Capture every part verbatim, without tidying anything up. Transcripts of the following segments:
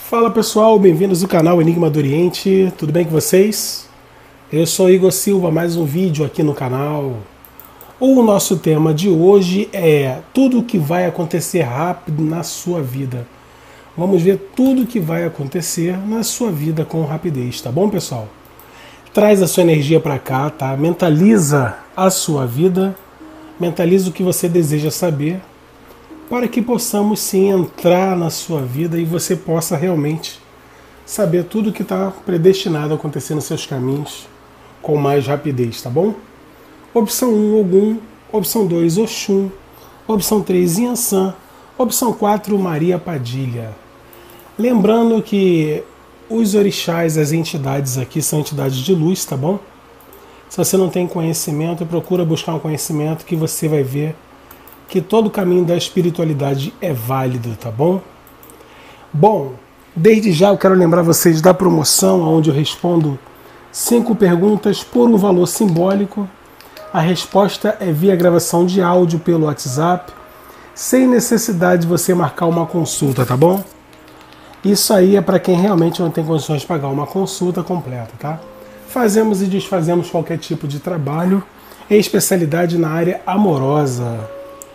Fala pessoal, bem-vindos ao canal Enigma do Oriente, tudo bem com vocês? Eu sou Igor Silva, mais um vídeo aqui no canal. O nosso tema de hoje é tudo o que vai acontecer rápido na sua vida. Vamos ver tudo o que vai acontecer na sua vida com rapidez, tá bom pessoal? Traz a sua energia para cá, tá? Mentaliza a sua vida, mentaliza o que você deseja saber, para que possamos sim entrar na sua vida e você possa realmente saber tudo que está predestinado a acontecer nos seus caminhos com mais rapidez, tá bom? Opção um, Ogum. Opção dois, Oxum. Opção três, Yansan. Opção quatro, Maria Padilha. Lembrando que os orixás, as entidades aqui são entidades de luz, tá bom? Se você não tem conhecimento, procura buscar um conhecimento que você vai ver que todo o caminho da espiritualidade é válido, tá bom? Bom, desde já eu quero lembrar vocês da promoção, onde eu respondo cinco perguntas por um valor simbólico. A resposta é via gravação de áudio pelo WhatsApp, sem necessidade de você marcar uma consulta, tá bom? Isso aí é para quem realmente não tem condições de pagar uma consulta completa, tá? Fazemos e desfazemos qualquer tipo de trabalho, em especialidade na área amorosa.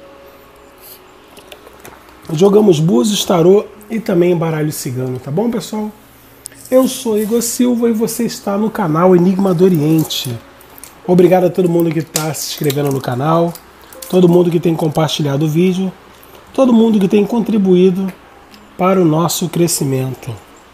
Jogamos búzios, tarô e também baralho cigano, tá bom pessoal? Eu sou Igor Silva e você está no canal Enigma do Oriente. Obrigado a todo mundo que está se inscrevendo no canal, todo mundo que tem compartilhado o vídeo, todo mundo que tem contribuído para o nosso crescimento.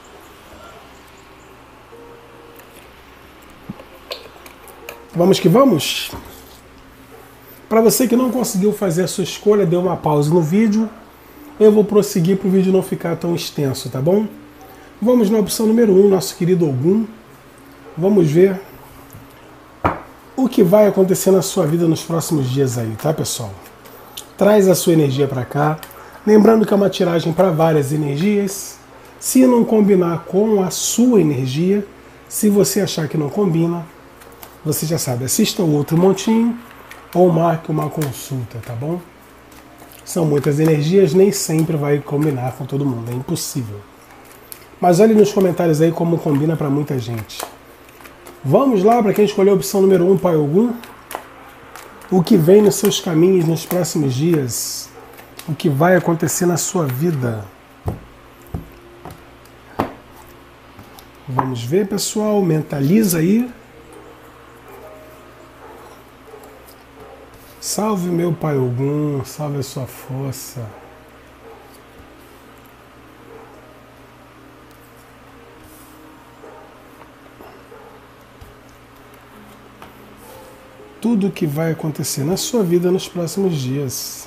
Vamos que vamos? Para você que não conseguiu fazer a sua escolha, dê uma pausa no vídeo. Eu vou prosseguir para o vídeo não ficar tão extenso, tá bom? Vamos na opção número um, nosso querido Ogum. Vamos ver o que vai acontecer na sua vida nos próximos dias aí, tá pessoal? Traz a sua energia para cá. Lembrando que é uma tiragem para várias energias. Se não combinar com a sua energia, se você achar que não combina, você já sabe, assista o outro montinho ou marque uma consulta, tá bom? São muitas energias, nem sempre vai combinar com todo mundo, é impossível. Mas olhe nos comentários aí como combina para muita gente. Vamos lá para quem escolheu a opção número um, Pai Ogum. O que vem nos seus caminhos nos próximos dias? O que vai acontecer na sua vida? Vamos ver, pessoal, mentaliza aí. Salve meu Pai Ogum, salve a sua força. Tudo o que vai acontecer na sua vida nos próximos dias.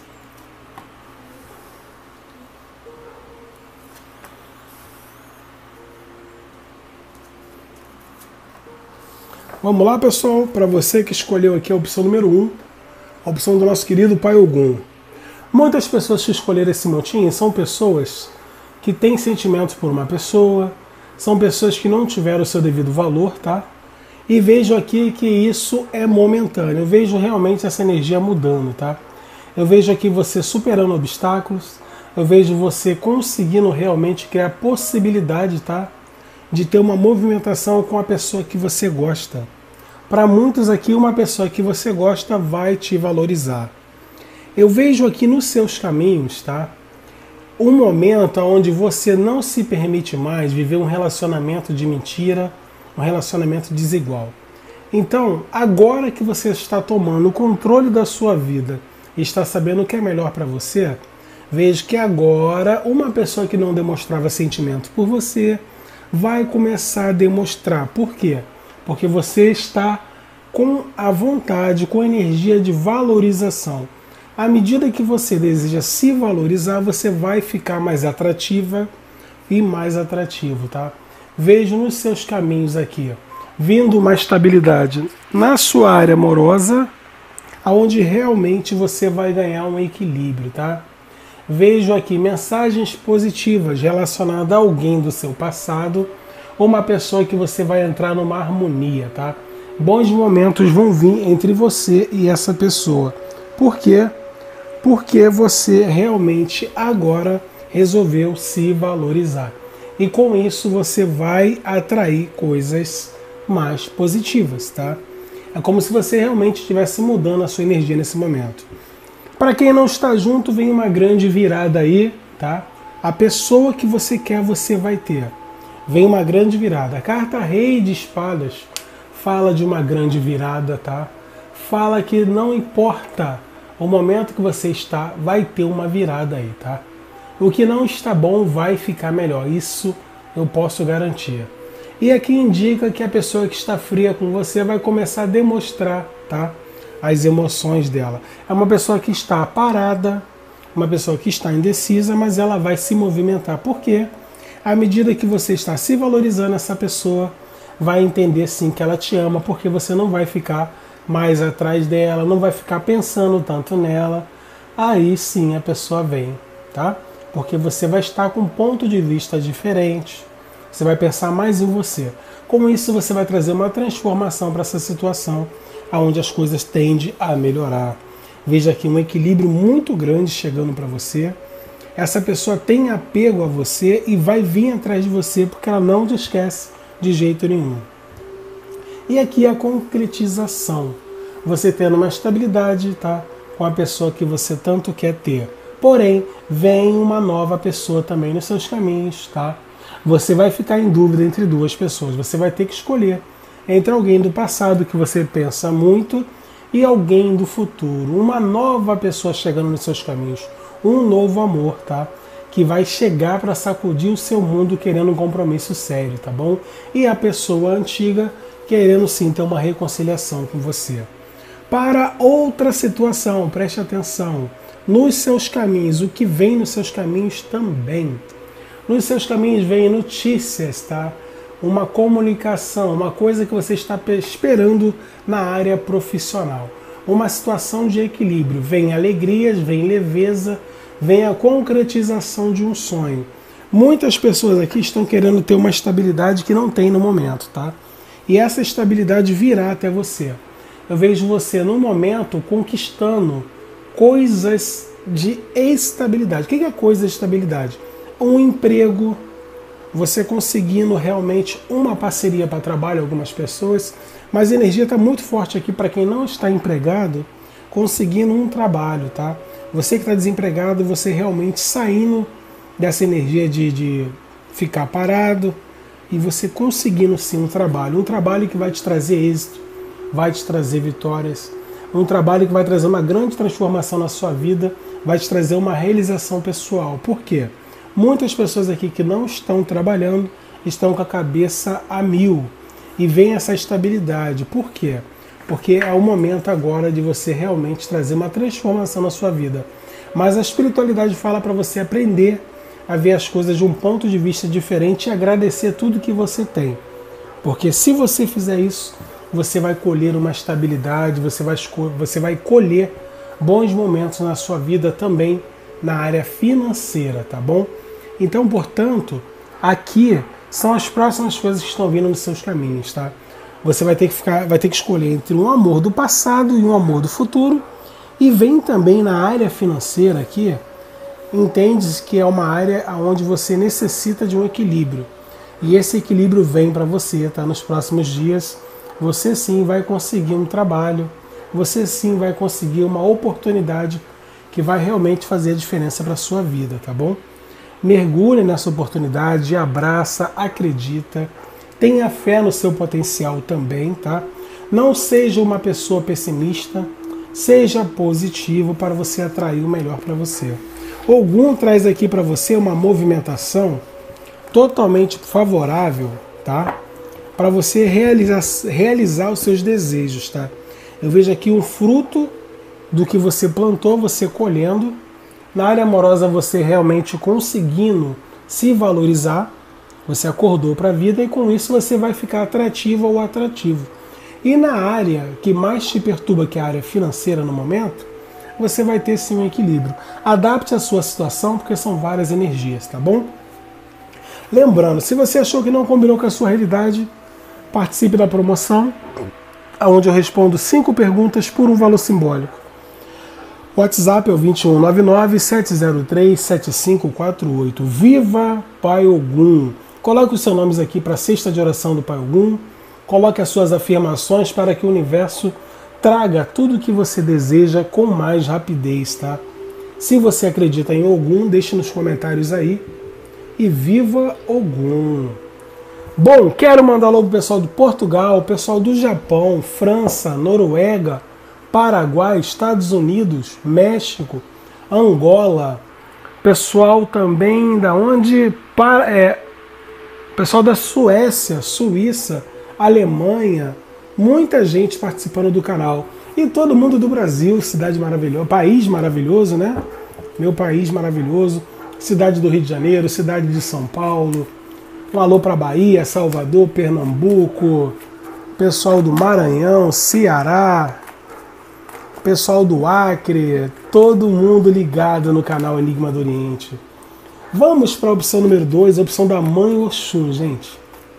Vamos lá, pessoal, para você que escolheu aqui a opção número um, a opção do nosso querido Pai Ogum. Muitas pessoas que escolheram esse montinho são pessoas que têm sentimentos por uma pessoa, são pessoas que não tiveram o seu devido valor, tá? E vejo aqui que isso é momentâneo, eu vejo realmente essa energia mudando, tá? Eu vejo aqui você superando obstáculos, eu vejo você conseguindo realmente criar possibilidade, tá? De ter uma movimentação com a pessoa que você gosta. Para muitos aqui, uma pessoa que você gosta vai te valorizar. Eu vejo aqui nos seus caminhos, tá? Um momento onde você não se permite mais viver um relacionamento de mentira, um relacionamento desigual. Então, agora que você está tomando o controle da sua vida e está sabendo o que é melhor para você, vejo que agora uma pessoa que não demonstrava sentimento por você vai começar a demonstrar. Por quê? Porque você está com a vontade, com a energia de valorização. À medida que você deseja se valorizar, você vai ficar mais atrativa e mais atrativo, tá? Vejo nos seus caminhos aqui, vindo uma estabilidade na sua área amorosa, aonde realmente você vai ganhar um equilíbrio, tá? Vejo aqui mensagens positivas relacionadas a alguém do seu passado, ou uma pessoa que você vai entrar numa harmonia, tá? Bons momentos vão vir entre você e essa pessoa. Por quê? Porque você realmente agora resolveu se valorizar. E com isso você vai atrair coisas mais positivas, tá? É como se você realmente estivesse mudando a sua energia nesse momento. Para quem não está junto, vem uma grande virada aí, tá? A pessoa que você quer, você vai ter. Vem uma grande virada. A carta Rei de Espadas fala de uma grande virada, tá? Fala que não importa o momento que você está, vai ter uma virada aí, tá? O que não está bom vai ficar melhor. Isso eu posso garantir. E aqui indica que a pessoa que está fria com você vai começar a demonstrar, tá? As emoções dela. É uma pessoa que está parada, uma pessoa que está indecisa, mas ela vai se movimentar. Por quê? À medida que você está se valorizando, essa pessoa vai entender sim que ela te ama, porque você não vai ficar mais atrás dela, não vai ficar pensando tanto nela. Aí sim a pessoa vem, tá? Porque você vai estar com um ponto de vista diferente, você vai pensar mais em você. Com isso você vai trazer uma transformação para essa situação, onde as coisas tendem a melhorar. Veja aqui um equilíbrio muito grande chegando para você. Essa pessoa tem apego a você e vai vir atrás de você porque ela não te esquece de jeito nenhum. E aqui a concretização. Você tendo uma estabilidade, tá? Com a pessoa que você tanto quer ter. Porém, vem uma nova pessoa também nos seus caminhos, tá? Você vai ficar em dúvida entre duas pessoas. Você vai ter que escolher entre alguém do passado que você pensa muito e alguém do futuro. Uma nova pessoa chegando nos seus caminhos. Um novo amor, tá? Que vai chegar para sacudir o seu mundo querendo um compromisso sério, tá bom? E a pessoa antiga querendo sim ter uma reconciliação com você. Para outra situação, preste atenção. Nos seus caminhos, o que vem nos seus caminhos também. Nos seus caminhos vem notícias, tá? Uma comunicação, uma coisa que você está esperando na área profissional. Uma situação de equilíbrio. Vem alegrias, vem leveza, vem a concretização de um sonho. Muitas pessoas aqui estão querendo ter uma estabilidade que não tem no momento, tá? E essa estabilidade virá até você. Eu vejo você, no momento, conquistando coisas de estabilidade. O que é coisa de estabilidade? Um emprego, você conseguindo realmente uma parceria para trabalho, algumas pessoas, mas a energia está muito forte aqui para quem não está empregado, conseguindo um trabalho, tá? Você que está desempregado, você realmente saindo dessa energia de, de ficar parado e você conseguindo sim um trabalho, um trabalho que vai te trazer êxito, vai te trazer vitórias, um trabalho que vai trazer uma grande transformação na sua vida, vai te trazer uma realização pessoal. Por quê? Muitas pessoas aqui que não estão trabalhando estão com a cabeça a mil e vem essa estabilidade. Por quê? Porque é o momento agora de você realmente trazer uma transformação na sua vida. Mas a espiritualidade fala para você aprender a ver as coisas de um ponto de vista diferente e agradecer tudo que você tem. Porque se você fizer isso, você vai colher uma estabilidade, você vai, você vai colher bons momentos na sua vida também na área financeira, tá bom? Então, portanto, aqui são as próximas coisas que estão vindo nos seus caminhos, tá? Você vai ter que ficar, vai ter que escolher entre um amor do passado e um amor do futuro. E vem também na área financeira aqui, entende que é uma área onde você necessita de um equilíbrio. E esse equilíbrio vem para você, tá? Nos próximos dias, você sim vai conseguir um trabalho, você sim vai conseguir uma oportunidade que vai realmente fazer a diferença para a sua vida, tá bom? Mergulhe nessa oportunidade, abraça, acredita, tenha fé no seu potencial também, tá? Não seja uma pessoa pessimista, seja positivo para você atrair o melhor para você. Ogum traz aqui para você uma movimentação totalmente favorável, tá? Para você realizar, realizar os seus desejos, tá? Eu vejo aqui um fruto do que você plantou, você colhendo. Na área amorosa, você realmente conseguindo se valorizar, você acordou para a vida e com isso você vai ficar atrativo ou atrativo. E na área que mais te perturba, que é a área financeira no momento, você vai ter sim um equilíbrio. Adapte a sua situação, porque são várias energias, tá bom? Lembrando, se você achou que não combinou com a sua realidade, participe da promoção, onde eu respondo cinco perguntas por um valor simbólico. O WhatsApp é o dois um nove nove, sete zero três, sete cinco quatro oito. Viva Pai Ogum! Coloque os seus nomes aqui para a cesta de oração do Pai Ogum. Coloque as suas afirmações para que o universo traga tudo o que você deseja com mais rapidez, tá? Se você acredita em Ogum, deixe nos comentários aí. E viva Ogum! Bom, quero mandar logo o pessoal do Portugal, o pessoal do Japão, França, Noruega, Paraguai, Estados Unidos, México, Angola, pessoal também da onde? Para, é, pessoal da Suécia, Suíça, Alemanha, muita gente participando do canal. E todo mundo do Brasil, cidade maravilhosa, país maravilhoso, né? Meu país maravilhoso, cidade do Rio de Janeiro, cidade de São Paulo. Um alô para Bahia, Salvador, Pernambuco, pessoal do Maranhão, Ceará, pessoal do Acre, todo mundo ligado no canal Enigma do Oriente. Vamos para a opção número dois, a opção da Mãe Oxum, gente.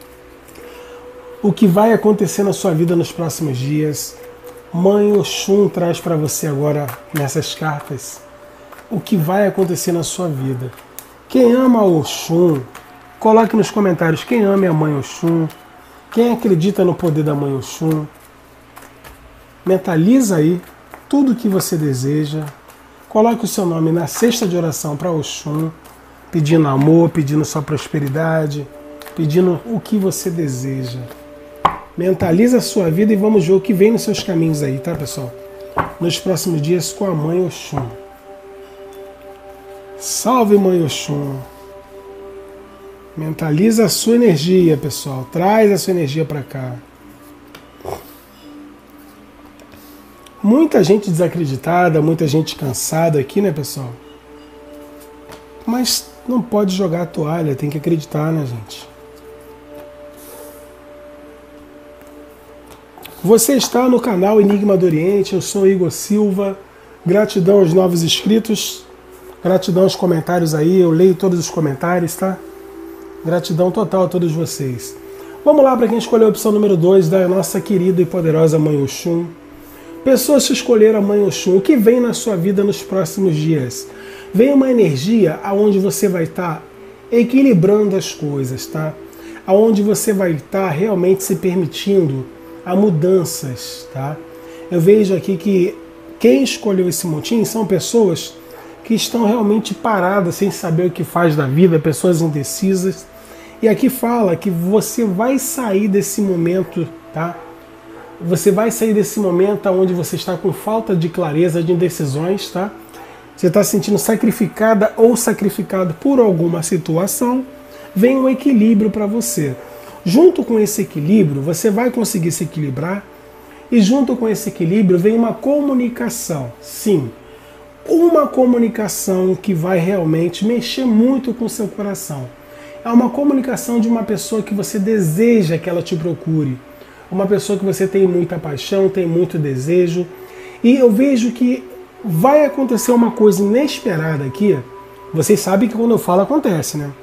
O que vai acontecer na sua vida nos próximos dias? Mãe Oxum traz para você agora, nessas cartas, o que vai acontecer na sua vida. Quem ama a Oxum, coloque nos comentários quem ama a Mãe Oxum, quem acredita no poder da Mãe Oxum. Mentaliza aí tudo o que você deseja. Coloque o seu nome na cesta de oração para Oxum, pedindo amor, pedindo sua prosperidade, pedindo o que você deseja. Mentaliza a sua vida e vamos ver o que vem nos seus caminhos aí, tá, pessoal? Nos próximos dias com a Mãe Oxum. Salve, Mãe Oxum! Mentaliza a sua energia, pessoal. Traz a sua energia para cá. Muita gente desacreditada, muita gente cansada aqui, né, pessoal? Mas não pode jogar a toalha, tem que acreditar, né, gente? Você está no canal Enigma do Oriente, eu sou Igor Silva. Gratidão aos novos inscritos. Gratidão aos comentários aí, eu leio todos os comentários, tá? Gratidão total a todos vocês. Vamos lá para quem escolheu a opção número dois da nossa querida e poderosa Mãe Oxum. Pessoas que escolheram a Mãe Oxum, o que vem na sua vida nos próximos dias? Vem uma energia aonde você vai estar equilibrando as coisas, tá? Aonde você vai estar realmente se permitindo a mudanças, tá? Eu vejo aqui que quem escolheu esse montinho são pessoas que estão realmente paradas, sem saber o que faz da vida, pessoas indecisas. E aqui fala que você vai sair desse momento, tá? Você vai sair desse momento onde você está com falta de clareza, de indecisões, tá? Você está se sentindo sacrificada ou sacrificado por alguma situação. Vem um equilíbrio para você. Junto com esse equilíbrio, você vai conseguir se equilibrar. E junto com esse equilíbrio vem uma comunicação. Sim, uma comunicação que vai realmente mexer muito com o seu coração. É uma comunicação de uma pessoa que você deseja que ela te procure. Uma pessoa que você tem muita paixão, tem muito desejo. E eu vejo que vai acontecer uma coisa inesperada aqui. Vocês sabem que quando eu falo acontece, né?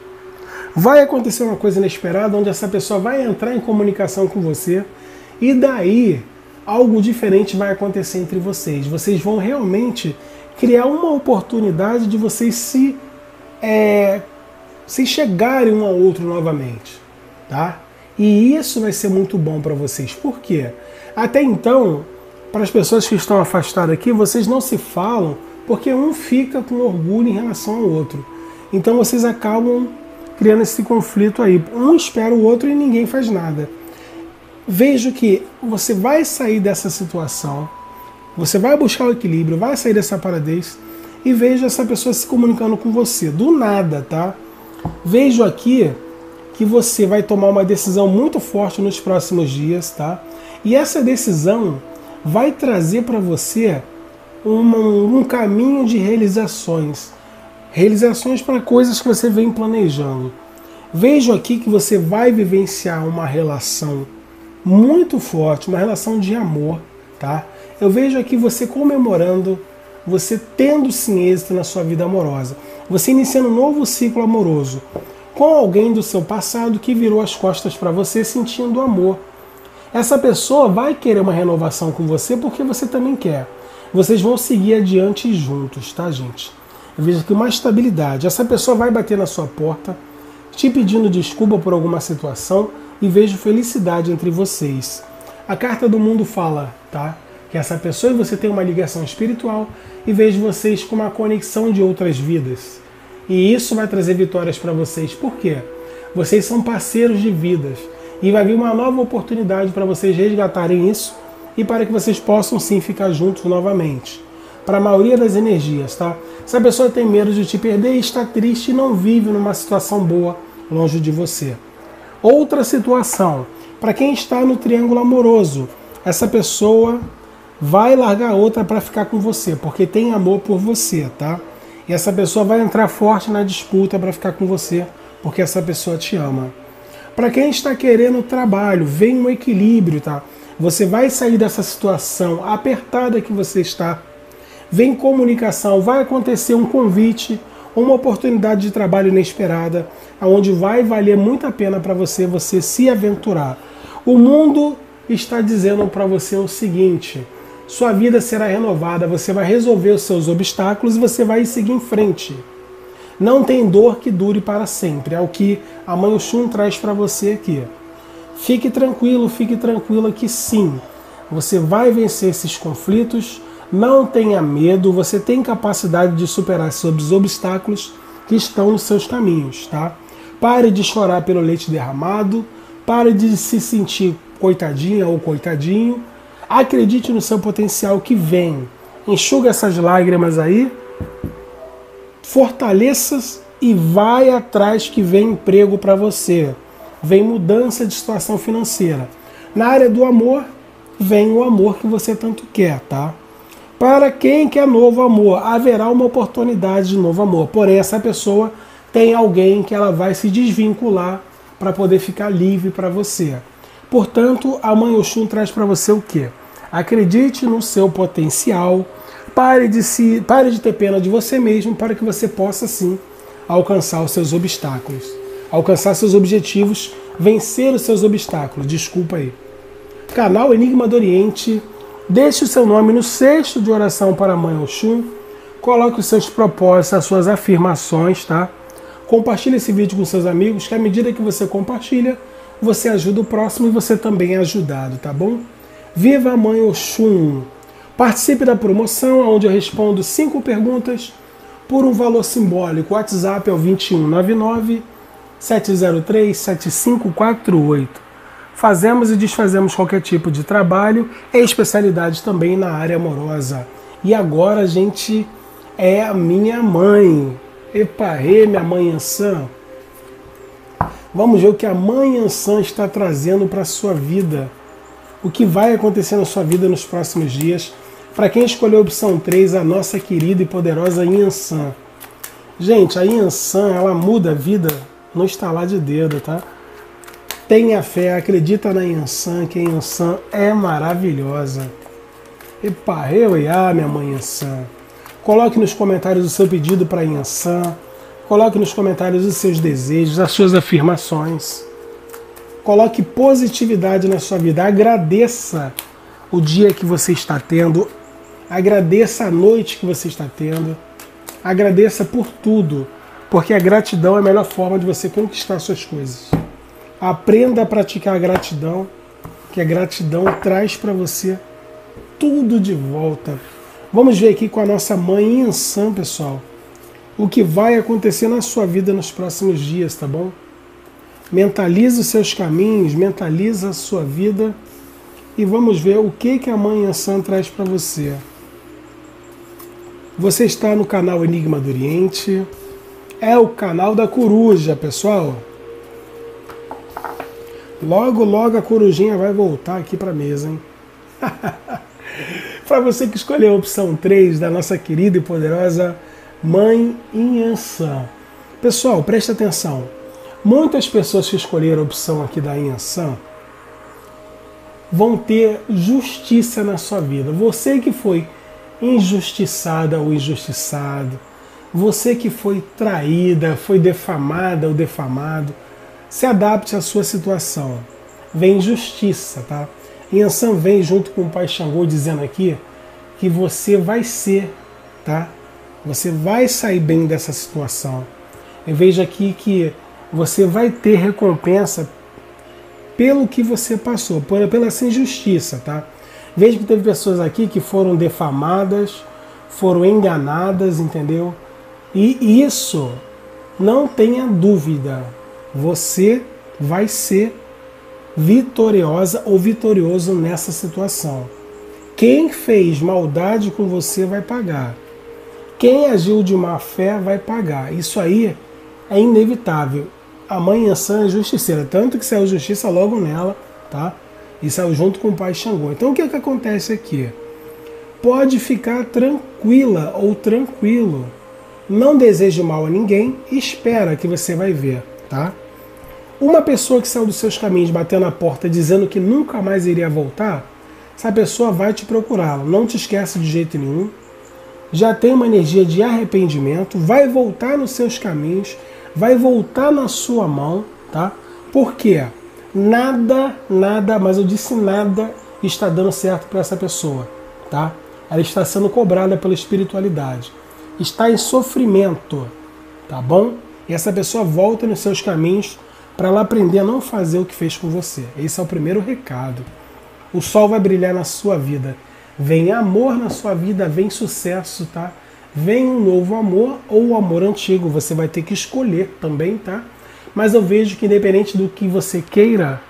Vai acontecer uma coisa inesperada onde essa pessoa vai entrar em comunicação com você e daí algo diferente vai acontecer entre vocês. Vocês vão realmente criar uma oportunidade de vocês se, é, se chegarem um ao outro novamente, tá? E isso vai ser muito bom para vocês. Por quê? Até então, para as pessoas que estão afastadas aqui, vocês não se falam porque um fica com orgulho em relação ao outro. Então vocês acabam criando esse conflito aí. Um espera o outro e ninguém faz nada. Vejo que você vai sair dessa situação, você vai buscar o equilíbrio, vai sair dessa paradez e vejo essa pessoa se comunicando com você. Do nada, tá? Vejo aqui que você vai tomar uma decisão muito forte nos próximos dias, tá? E essa decisão vai trazer para você um, um caminho de realizações. Realizações para coisas que você vem planejando. Vejo aqui que você vai vivenciar uma relação muito forte, uma relação de amor, tá? Eu vejo aqui você comemorando, você tendo sim êxito na sua vida amorosa. Você iniciando um novo ciclo amoroso com alguém do seu passado que virou as costas para você sentindo amor. Essa pessoa vai querer uma renovação com você porque você também quer. Vocês vão seguir adiante juntos, tá, gente? Eu vejo aqui uma estabilidade. Essa pessoa vai bater na sua porta, te pedindo desculpa por alguma situação e vejo felicidade entre vocês. A carta do mundo fala, tá? Que essa pessoa e você tem uma ligação espiritual e vejo vocês com uma conexão de outras vidas. E isso vai trazer vitórias para vocês. Por quê? Vocês são parceiros de vidas e vai vir uma nova oportunidade para vocês resgatarem isso e para que vocês possam sim ficar juntos novamente. Para a maioria das energias, tá? Se a pessoa tem medo de te perder, está triste e não vive numa situação boa longe de você. Outra situação, para quem está no triângulo amoroso, essa pessoa vai largar outra para ficar com você, porque tem amor por você, tá? E essa pessoa vai entrar forte na disputa para ficar com você, porque essa pessoa te ama. Para quem está querendo trabalho, vem um equilíbrio, tá? Você vai sair dessa situação apertada que você está. Vem comunicação, vai acontecer um convite, uma oportunidade de trabalho inesperada, onde vai valer muito a pena para você, você se aventurar. O mundo está dizendo para você o seguinte: sua vida será renovada, você vai resolver os seus obstáculos e você vai seguir em frente. Não tem dor que dure para sempre, é o que a Mãe Oxum traz para você aqui. Fique tranquilo, fique tranquila que sim, você vai vencer esses conflitos, não tenha medo, você tem capacidade de superar esses obstáculos que estão nos seus caminhos, tá? Pare de chorar pelo leite derramado, pare de se sentir coitadinha ou coitadinho, acredite no seu potencial que vem, enxuga essas lágrimas aí, fortaleça e vai atrás que vem emprego para você, vem mudança de situação financeira. Na área do amor, vem o amor que você tanto quer, tá? Para quem quer novo amor, haverá uma oportunidade de novo amor, porém essa pessoa tem alguém que ela vai se desvincular para poder ficar livre para você. Portanto, a Mãe Oxum traz para você o quê? Acredite no seu potencial, pare de, se, pare de ter pena de você mesmo para que você possa sim alcançar os seus obstáculos, alcançar seus objetivos, vencer os seus obstáculos. Desculpa aí. Canal Enigma do Oriente, deixe o seu nome no cesto de oração para a Mãe Oxum, coloque os seus propósitos, as suas afirmações, tá? Compartilhe esse vídeo com seus amigos, que à medida que você compartilha, você ajuda o próximo e você também é ajudado, tá bom? Viva a Mãe Oxum! Participe da promoção, onde eu respondo cinco perguntas por um valor simbólico. O WhatsApp é o vinte e um, noventa e nove, sete zero três, sete cinco quatro oito. Fazemos e desfazemos qualquer tipo de trabalho, e especialidade também na área amorosa. E agora a gente é a minha mãe. Eparê, minha mãe Ansan. Vamos ver o que a Mãe Ansan está trazendo para a sua vida. O que vai acontecer na sua vida nos próximos dias. Para quem escolheu a opção três, a nossa querida e poderosa Yansan. Gente, a Yansan, ela muda a vida no estalar de dedo, tá? Tenha fé, acredita na Yansan, que a Yansan é maravilhosa. Epa, eu e a minha mãe Yansan. Coloque nos comentários o seu pedido para a Yansan. Coloque nos comentários os seus desejos, as suas afirmações. Coloque positividade na sua vida. Agradeça o dia que você está tendo. Agradeça a noite que você está tendo. Agradeça por tudo, porque a gratidão é a melhor forma de você conquistar suas coisas. Aprenda a praticar a gratidão, que a gratidão traz para você tudo de volta. Vamos ver aqui com a nossa mãe Yansan, pessoal, o que vai acontecer na sua vida nos próximos dias, tá bom? Mentalize os seus caminhos, mentaliza a sua vida e vamos ver o que, que a mãe Yansan traz para você. Você está no canal Enigma do Oriente, é o canal da coruja, pessoal. Logo, logo a corujinha vai voltar aqui para a mesa, hein? Para você que escolheu a opção três da nossa querida e poderosa Mãe Yansan. Pessoal, preste atenção. Muitas pessoas que escolheram a opção aqui da Yansan vão ter justiça na sua vida. Você que foi injustiçada ou injustiçado, você que foi traída, foi defamada ou defamado, se adapte à sua situação. Vem justiça, tá? Yansan vem junto com o Pai Xangô dizendo aqui que você vai ser, tá? Você vai sair bem dessa situação. Eu vejo aqui que você vai ter recompensa pelo que você passou, pela essa injustiça, tá? Veja que teve pessoas aqui que foram defamadas, foram enganadas, entendeu? E isso, não tenha dúvida, você vai ser vitoriosa ou vitorioso nessa situação. Quem fez maldade com você vai pagar. Quem agiu de má fé vai pagar. Isso aí é inevitável. A mãe Iansã é justiceira, tanto que saiu justiça logo nela, tá? E saiu junto com o pai Xangô. Então o que é que acontece aqui? Pode ficar tranquila ou tranquilo. Não deseje mal a ninguém e espera que você vai ver, tá? Uma pessoa que saiu dos seus caminhos, batendo na porta, dizendo que nunca mais iria voltar, essa pessoa vai te procurar. Não te esquece de jeito nenhum. Já tem uma energia de arrependimento, vai voltar nos seus caminhos, vai voltar na sua mão, tá? Por quê? Nada, nada, mas eu disse nada, está dando certo para essa pessoa, tá? Ela está sendo cobrada pela espiritualidade. Está em sofrimento, tá bom? E essa pessoa volta nos seus caminhos para ela aprender a não fazer o que fez com você. Esse é o primeiro recado. O sol vai brilhar na sua vida. Vem amor na sua vida, vem sucesso, tá? Vem um novo amor ou o amor antigo. Você vai ter que escolher também, tá? Mas eu vejo que independente do que você queira,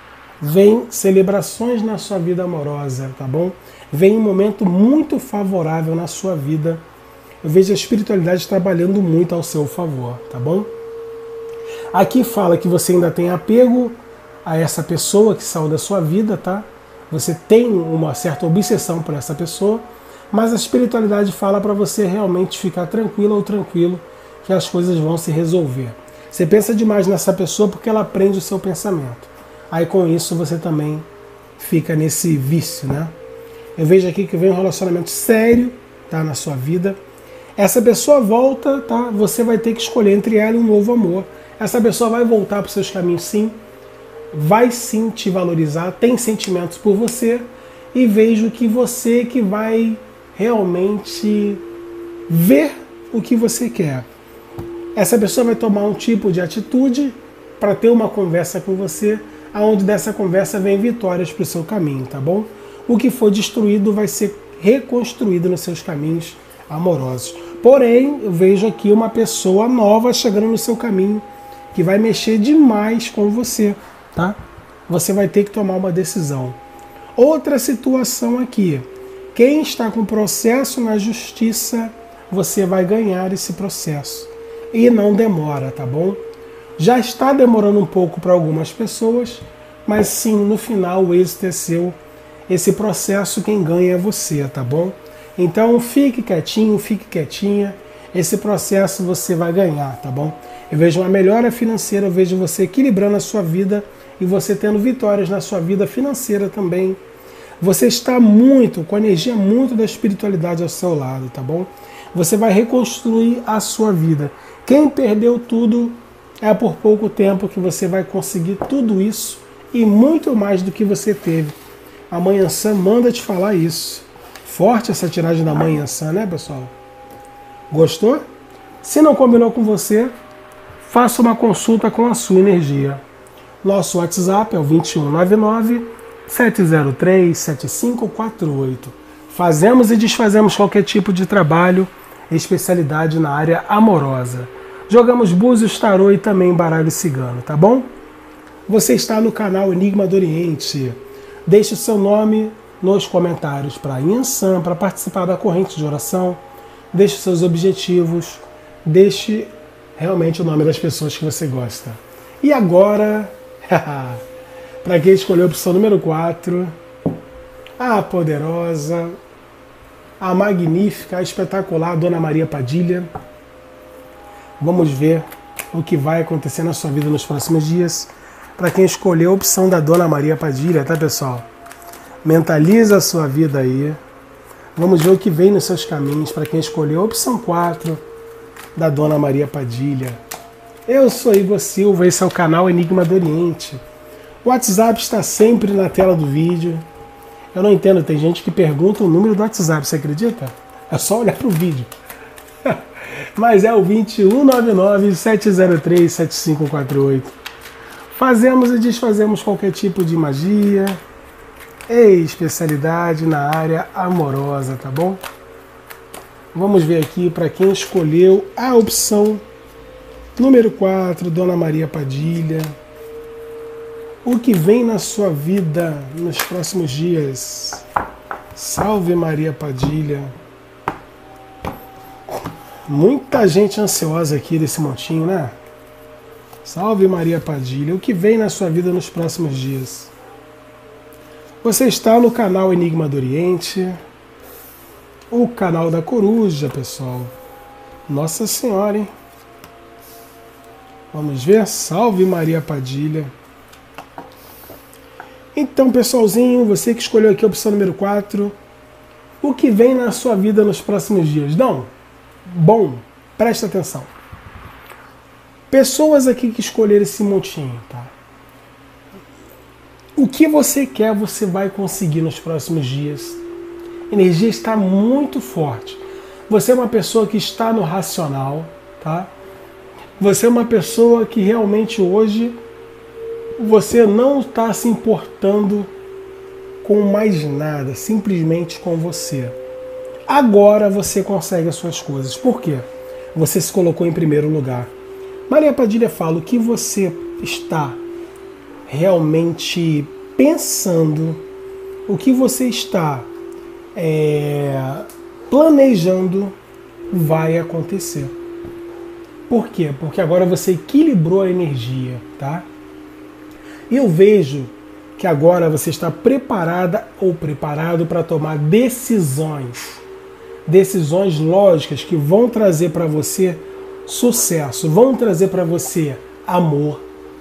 vem celebrações na sua vida amorosa, tá bom? Vem um momento muito favorável na sua vida. Eu vejo a espiritualidade trabalhando muito ao seu favor, tá bom? Aqui fala que você ainda tem apego a essa pessoa que saiu da sua vida, tá? Você tem uma certa obsessão por essa pessoa, mas a espiritualidade fala para você realmente ficar tranquilo ou tranquilo que as coisas vão se resolver. Você pensa demais nessa pessoa porque ela prende o seu pensamento. Aí com isso você também fica nesse vício, né? Eu vejo aqui que vem um relacionamento sério, tá, na sua vida. Essa pessoa volta, tá? Você vai ter que escolher entre ela e um novo amor. Essa pessoa vai voltar para os seus caminhos, sim. Vai sim te valorizar, tem sentimentos por você. E vejo que você que vai realmente ver o que você quer. Essa pessoa vai tomar um tipo de atitude para ter uma conversa com você, aonde dessa conversa vem vitórias para o seu caminho, tá bom? O que for destruído vai ser reconstruído nos seus caminhos amorosos. Porém, eu vejo aqui uma pessoa nova chegando no seu caminho que vai mexer demais com você, tá? Você vai ter que tomar uma decisão. Outra situação aqui. Quem está com processo na justiça, você vai ganhar esse processo. E não demora, tá bom? Já está demorando um pouco para algumas pessoas, mas sim, no final o êxito é seu. Esse processo quem ganha é você, tá bom? Então fique quietinho, fique quietinha. Esse processo você vai ganhar, tá bom? Eu vejo uma melhora financeira, eu vejo você equilibrando a sua vida e você tendo vitórias na sua vida financeira também. Você está muito, com a energia muito da espiritualidade ao seu lado, tá bom? Você vai reconstruir a sua vida. Quem perdeu tudo, é por pouco tempo que você vai conseguir tudo isso e muito mais do que você teve. A Mãe Iansã manda te falar isso. Forte essa tiragem da Mãe Iansã, né, pessoal? Gostou? Se não combinou com você, faça uma consulta com a sua energia. Nosso WhatsApp é o vinte e um, noventa e nove, sete zero três, sete cinco quatro oito. Fazemos e desfazemos qualquer tipo de trabalho, especialidade na área amorosa. Jogamos búzios, tarô e também baralho cigano, tá bom? Você está no canal Enigma do Oriente. Deixe o seu nome nos comentários para Iansã, para participar da corrente de oração. Deixe seus objetivos. Deixe realmente o nome das pessoas que você gosta. E agora, para quem escolheu a opção número quatro, a poderosa, a magnífica, a espetacular Dona Maria Padilha. Vamos ver o que vai acontecer na sua vida nos próximos dias. Para quem escolheu a opção da Dona Maria Padilha, tá, pessoal? Mentaliza a sua vida aí. Vamos ver o que vem nos seus caminhos para quem escolheu a opção quatro da Dona Maria Padilha. Eu sou Igor Silva, esse é o canal Enigma do Oriente. O WhatsApp está sempre na tela do vídeo. Eu não entendo, tem gente que pergunta o número do WhatsApp, você acredita? É só olhar para o vídeo. Mas é o vinte e um nove nove, sete zero três, sete cinco quatro oito. Fazemos e desfazemos qualquer tipo de magia e especialidade na área amorosa, tá bom? Vamos ver aqui para quem escolheu a opção número quatro, Dona Maria Padilha. O que vem na sua vida nos próximos dias? Salve Maria Padilha. Muita gente ansiosa aqui desse montinho, né? Salve Maria Padilha. O que vem na sua vida nos próximos dias? Você está no canal Enigma do Oriente, o canal da Coruja, pessoal. Nossa Senhora, hein? Vamos ver. Salve Maria Padilha. Então, pessoalzinho, você que escolheu aqui a opção número quatro, o que vem na sua vida nos próximos dias? Não? Bom, presta atenção. Pessoas aqui que escolheram esse montinho, tá? O que você quer, você vai conseguir nos próximos dias. A energia está muito forte. Você é uma pessoa que está no racional, tá? Você é uma pessoa que realmente hoje você não está se importando com mais nada, simplesmente com você. Agora você consegue as suas coisas. Por quê? Você se colocou em primeiro lugar. Maria Padilha fala o que você está realmente pensando, o que você está é, planejando vai acontecer. Por quê? Porque agora você equilibrou a energia, tá? E eu vejo que agora você está preparada ou preparado para tomar decisões. Decisões lógicas que vão trazer para você sucesso, vão trazer para você amor,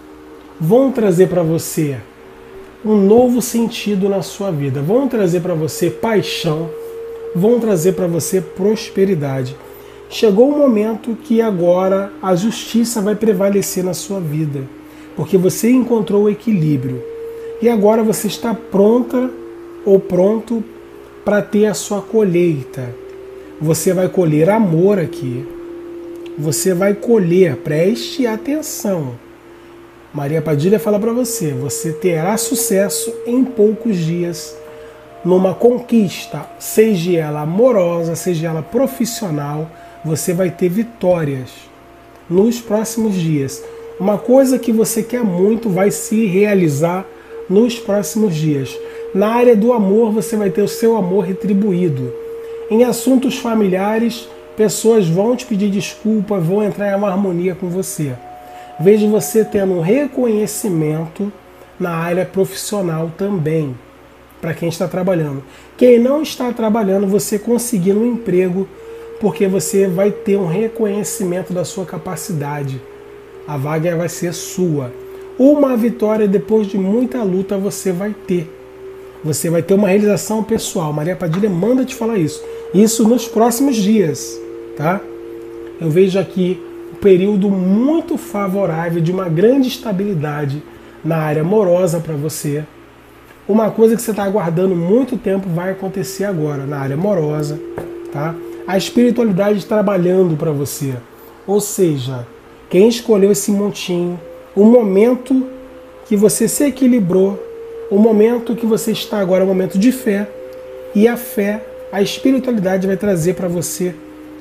vão trazer para você um novo sentido na sua vida, vão trazer para você paixão, vão trazer para você prosperidade. Chegou o momento que agora a justiça vai prevalecer na sua vida, porque você encontrou o equilíbrio. E agora você está pronta ou pronto para ter a sua colheita. Você vai colher amor aqui. Você vai colher, preste atenção. Maria Padilha fala para você, você terá sucesso em poucos dias numa conquista, seja ela amorosa, seja ela profissional, você vai ter vitórias nos próximos dias. Uma coisa que você quer muito vai se realizar nos próximos dias. Na área do amor, você vai ter o seu amor retribuído. Em assuntos familiares, pessoas vão te pedir desculpa, vão entrar em uma harmonia com você. Vejo você tendo um reconhecimento na área profissional também, para quem está trabalhando. Quem não está trabalhando, você conseguir um emprego, porque você vai ter um reconhecimento da sua capacidade. A vaga vai ser sua. Uma vitória depois de muita luta você vai ter. Você vai ter uma realização pessoal. Maria Padilha manda te falar isso. Isso nos próximos dias, tá? Eu vejo aqui um período muito favorável de uma grande estabilidade na área amorosa para você. Uma coisa que você está aguardando muito tempo vai acontecer agora na área amorosa, tá? A espiritualidade trabalhando para você. Ou seja, quem escolheu esse montinho, o momento que você se equilibrou, o momento que você está agora é um momento de fé, e a fé, a espiritualidade vai trazer para você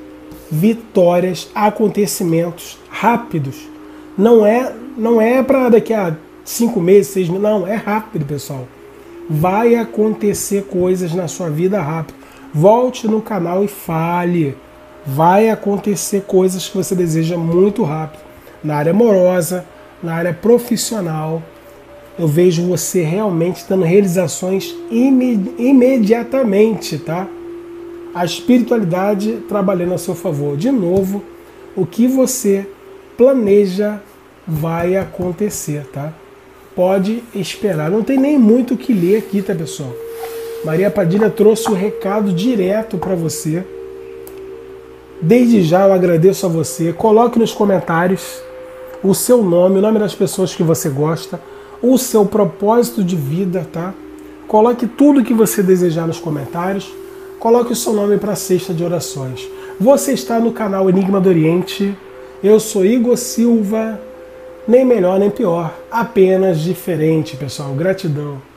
vitórias, acontecimentos rápidos. Não é, não é para daqui a cinco meses, seis meses, não, é rápido, pessoal. Vai acontecer coisas na sua vida rápido. Volte no canal e fale. Vai acontecer coisas que você deseja muito rápido. Na área amorosa, na área profissional, eu vejo você realmente dando realizações imed- imediatamente, tá? A espiritualidade trabalhando a seu favor. De novo, o que você planeja vai acontecer, tá? Pode esperar. Não tem nem muito o que ler aqui, tá, pessoal? Maria Padilha trouxe o recado direto para você. Desde já eu agradeço a você. Coloque nos comentários o seu nome, o nome das pessoas que você gosta, o seu propósito de vida, tá? Coloque tudo que você desejar nos comentários. Coloque o seu nome para a cesta de orações. Você está no canal Enigma do Oriente. Eu sou Igor Silva. Nem melhor nem pior, apenas diferente, pessoal. Gratidão.